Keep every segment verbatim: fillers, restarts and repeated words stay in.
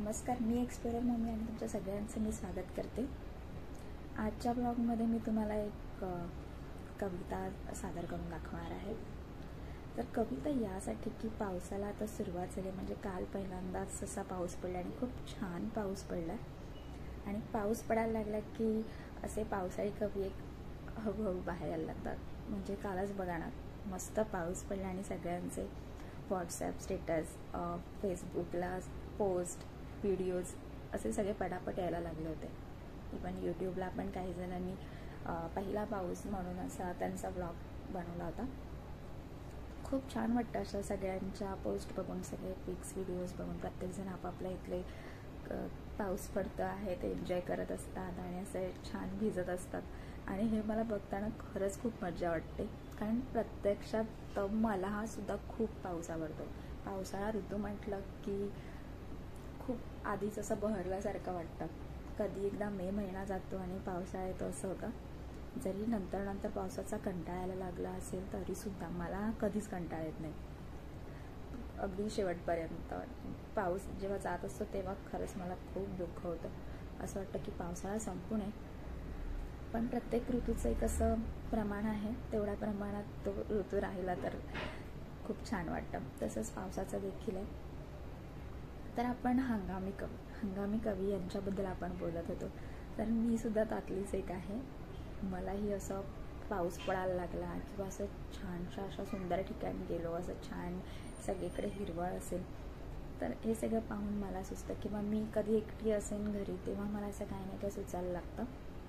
नमस्कार, मी explorer mummy आणि तुमच्या सगळ्यांचं मी स्वागत करते. आजच्या ब्लॉगमध्ये मी तुम्हाला एक कविता सादर करून दाखवणार आहे. तर कविता यासाठी की पावसाला आता सुरुवात झाली, म्हणजे काल पहिल्यांदाच असा पाऊस पडला आणि खूप छान पाऊस पडला. आणि पाऊस पडायला लागला की असे पावसाळी कवी एक हळूहळू बाहेर यायला लागतात. म्हणजे कालच बघा ना, मस्त पाऊस पडला आणि सगळ्यांचे व्हॉट्सॲप स्टेटस, फेसबुकला पोस्ट, व्हिडिओज असे सगळे पटापट यायला लागले होते. इवन यूट्यूबला पण काही जणांनी पहिला पाऊस म्हणून असा त्यांचा ब्लॉग बनवला होता. खूप छान वाटतं अशा सगळ्यांच्या पोस्ट बघून, सगळे पिक्स व्हिडिओज बघून. प्रत्येकजण आपापल्या इथले पाऊस पडतं आहे ते एन्जॉय करत असतात आणि असे छान भिजत असतात. आणि हे मला बघताना खरंच खूप मजा वाटते, कारण प्रत्यक्षात मला हा सुद्धा खूप पाऊस आवडतो. पावसाळा ऋतू म्हटलं की खूप आधीच असं बहरल्यासारखं वाटतं. कधी एकदा मे महिना जातो आणि पावसाळा येतो असं होतं. जरी नंतर नंतर पावसाचा कंटाळा यायला लागला असेल तरीसुद्धा मला कधीच कंटाळा येत नाही. अगदी शेवटपर्यंत पाऊस जेव्हा जात असतो तेव्हा खरंच मला खूप दुःख होतं. असं वाटतं की पावसाळा संपू नये. पण प्रत्येक ऋतूचं एक असं प्रमाण आहे, तेवढ्या प्रमाणात तो ऋतू राहिला तर खूप छान वाटतं. तसंच पावसाचं देखील आहे. तर आपण हंगामी कवी हंगामी कवी यांच्याबद्दल आपण बोलत होतो. तर मी सुद्धा त्यातलीच एक आहे. मलाही असं पाऊस पडायला लागला किंवा असं छानशा अशा सुंदर ठिकाणी गेलो, असं छान सगळीकडे हिरवळ असेल तर हे सगळं पाहून मला सुचतं. किंवा मी कधी एकटी असेन घरी तेव्हा मला असं काही नाही काही सुचायला लागतं.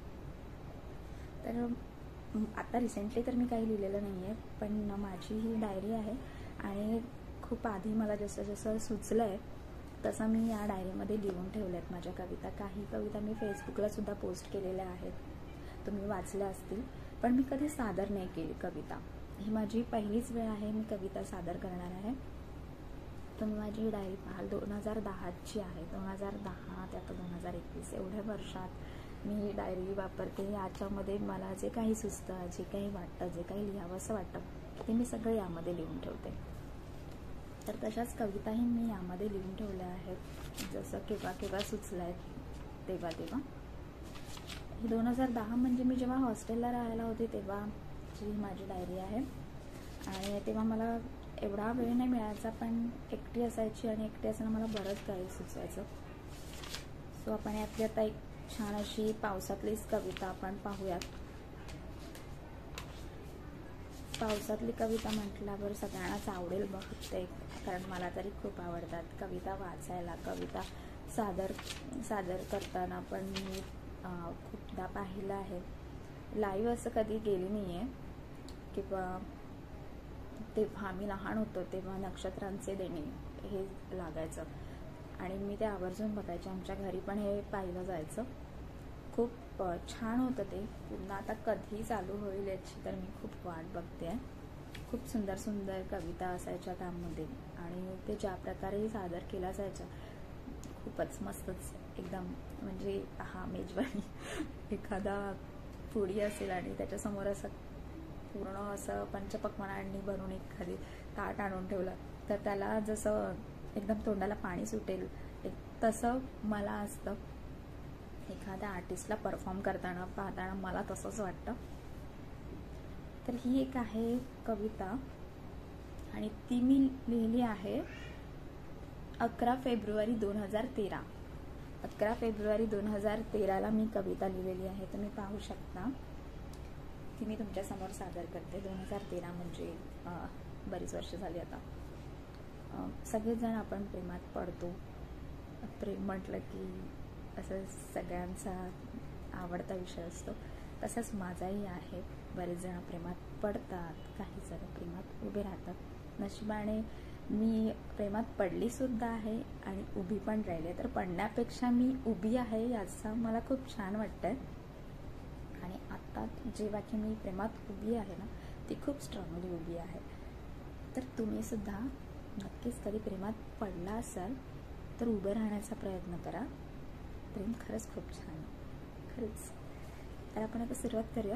तर आता रिसेंटली तर मी काही लिहिलेलं नाही आहे, पण माझी ही डायरी आहे आणि खूप आधी मला जसं जसं सुचलं आहे तसं मी या डायरीमध्ये लिहून ठेवल्या आहेत माझ्या कविता. काही कविता मी फेसबुकला सुद्धा पोस्ट केलेल्या आहेत, तुम्ही वाचल्या असतील. पण मी कधी सादर नाही केली कविता. ही माझी पहिलीच वेळ आहे मी कविता सादर करणार आहे. तुम्ही माझी डायरी पाहाल, दोन हजार दहाची आहे. दोन हजार दहा ते आता दोन हजार एकवीस एवढ्या वर्षात मी ही डायरी वापरते. याच्यामध्ये मला जे काही सुचतं, जे काही वाटतं, जे काही लिहावं असं वाटतं ते मी सगळं यामध्ये लिहून ठेवते. तर तशाच कविताही मी यामध्ये लिहून ठेवल्या आहेत, जसं केव्हा केव्हा सुचलं आहे तेव्हा तेव्हा. ही दोन हजार दहा म्हणजे मी जेव्हा हॉस्टेलला राहायला होते तेव्हाची माझी डायरी आहे. आणि तेव्हा मला एवढा वेळ नाही मिळायचा, पण एकटी असायची आणि एकटी असताना मला बरंच काही सुचवायचं. सो आपण यातली आता एक छान अशी पावसातलीच कविता आपण पाहूयात. पावसातली कविता म्हटल्यावर सगळ्यांनाच आवडेल बहुतेक, कारण मला तरी खूप आवडतात कविता वाचायला. कविता सादर सादर करताना पण मी खूपदा पाहिलं आहे. लाईव्ह असं कधी गेली नाही आहे. किंवा तेव्हा आम्ही लहान होतो तेव्हा नक्षत्रांचे देणे हे लागायचं आणि मी ते आवर्जून बघायचे. आमच्या घरी पण हे पाहिलं जायचं. खूप छान होतं ते. पुन्हा आता कधी चालू होईल याची तर मी खूप वाट बघते आहे. खूप सुंदर सुंदर कविता असायच्या त्यामध्ये आणि ते ज्या प्रकारे सादर केल्या जायच्या खूपच मस्तच एकदम. म्हणजे हा मेजवानी एखादा पुडी असेल आणि त्याच्यासमोर असं पूर्ण असं पंचपक्वान्नांनी बनवून एखादी ताट आणून ठेवलं तर त्याला जसं एकदम तोंडाला पाणी सुटेल तसं मला असतं. एखाद्या आर्टिस्टला परफॉर्म करताना पाहताना मला तसंच वाटतं. तर ही एक आहे कविता आणि ती मी लिहिली आहे अकरा फेब्रुवारी दोन हजार तेरा. अकरा फेब्रुवारी दोन हजार तेराला मी कविता लिहिलेली आहे. तुम्ही पाहू शकता ती मी तुमच्यासमोर सादर करते. दोन हजार तेरा म्हणजे बरीच वर्ष झाली आता. सगळेच जण आपण प्रेमात पडतो. प्रेम म्हटलं की असं सगळ्यांचा आवडता विषय असतो. तसंच माझाही आहे. बरेच जण प्रेमात पडतात, काही जण प्रेमात उभे राहतात. नशिबाने मी प्रेमात पडली सुद्धा आहे आणि उभी पण राहिली. तर पडण्यापेक्षा मी उभी आहे याचा मला खूप छान वाटतंय. आणि आत्ता जेव्हा की मी प्रेमात उभी आहे ना, ती खूप स्ट्रॉंगली उभी आहे. तर तुम्ही सुद्धा नक्कीच कधी प्रेमात पडला असाल तर उभं राहण्याचा प्रयत्न करा. प्रेम खरंच खूप छान आहे, खरंच. तर आपण आता सुरुवात करूया.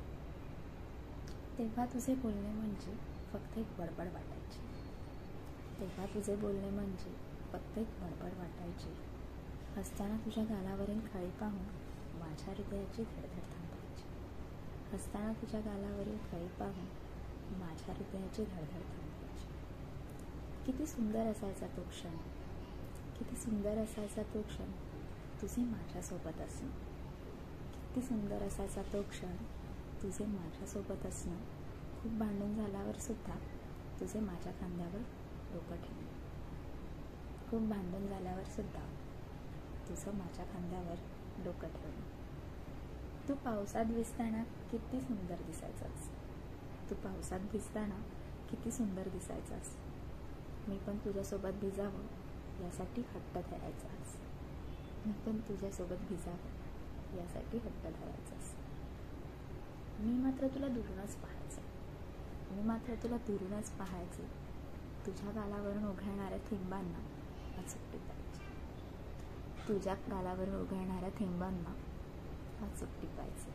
तेव्हा तुझे बोलणे म्हणजे फक्त एक बडबड वाटायची. तेव्हा तुझे बोलणे म्हणजे फक्त एक बडबड वाटायची. हसताना तुझ्या गालावरील खळी पाहून माझ्या हृदयाची धडधड थांबायची. हसताना तुझ्या गालावरील खळी पाहून माझ्या हृदयाची धडधड थांबायची. किती सुंदर असायचा तो क्षण, किती सुंदर असायचा तो क्षण तुझे माझ्यासोबत असणं. किती सुंदर असायचा तो क्षण तुझे माझ्यासोबत असणं. खूप भांडण झाल्यावर सुद्धा तुझे माझ्या खांद्यावर डोकं ठेवणे. खूप भांडण झाल्यावर सुद्धा तुझं माझ्या खांद्यावर डोकं ठेवणे. तू पावसात भिजताना किती सुंदर दिसायचास. तू पावसात भिजताना किती सुंदर दिसायचास. मी पण तुझ्यासोबत भिजावं यासाठी हट्ट धरायचास. मी पण तुझ्यासोबत भिजावं यासाठी हट्ट धरायचास. मी मात्र तुला दुरूनच पाहायचे. मी मात्र तुला दुरूनच पाहायचे. तुझ्या गालावरून उघळणाऱ्या थेंबांना अचूक टिपायचे. तुझ्या गालावरून उघळणाऱ्या थेंबांना अचूक टिपायचे.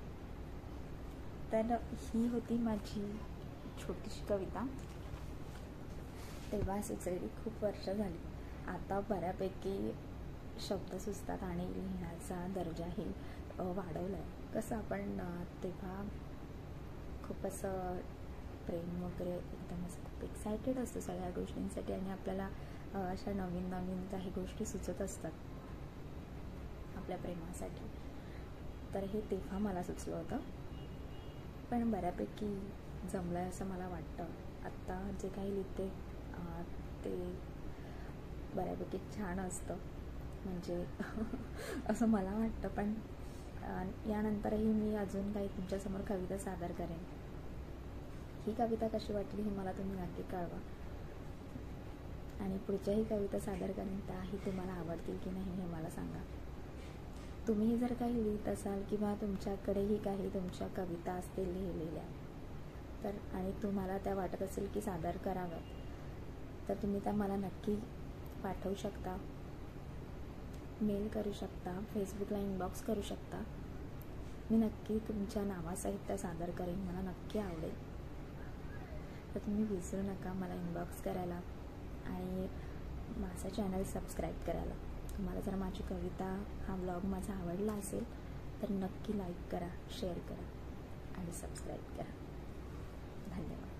तर ही होती माझी छोटीशी कविता. तेव्हा सुचलेली, खूप वर्ष झाली. आता बऱ्यापैकी शब्द सुचतात आणि लिहिण्याचा दर्जाही वाढवला आहे. कसं आपण तेव्हा खूप असं प्रेम वगैरे एकदम असं खूप एक्सायटेड असतो सगळ्या गोष्टींसाठी आणि आपल्याला अशा नवीन नवीन काही गोष्टी सुचत असतात आपल्या प्रेमासाठी. तर हे तेव्हा मला सुचलं होतं, पण बऱ्यापैकी जमलं आहे असं मला वाटतं. आत्ता जे काही लिहिते ते बऱ्यापैकी छान असतं, म्हणजे असं मला वाटतं. पण यानंतरही मी अजून काही तुमच्यासमोर कविता सादर करेन. ही कविता कशी वाटली हे मला तुम्ही नक्की कळवा. आणि पुढच्याही कविता सादर करेन त्याही तुम्हाला आवडतील की नाही हे मला सांगा. तुम्ही जर काही लिहित असाल किंवा तुमच्याकडेही काही तुमच्या कविता असतील लिहिलेल्या तर आणि तुम्हाला त्या वाटत असेल की सादर कराव्यात, तर तुम्ही त्या मला नक्की पाठवू शकता, मेल करू शकता, फेसबुकला इनबॉक्स करू शकता. मी नक्की तुमच्या नावासहित त्या सादर करेन. मला नक्की आवडेल. तर तुम्ही विसरू नका मला इनबॉक्स करायला आणि माझा चॅनल सबस्क्राईब करायला. तुम्हाला जर माझी कविता हा व्लॉग माझा आवडला असेल तर नक्की लाईक करा, शेअर करा आणि सबस्क्राईब करा. धन्यवाद.